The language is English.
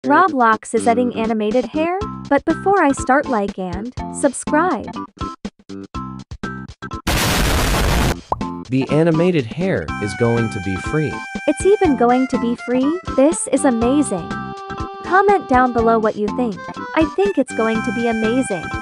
Roblox is adding animated hair, but before I start, like and subscribe. The animated hair is going to be free. It's even going to be free? This is amazing. Comment down below what you think. I think it's going to be amazing.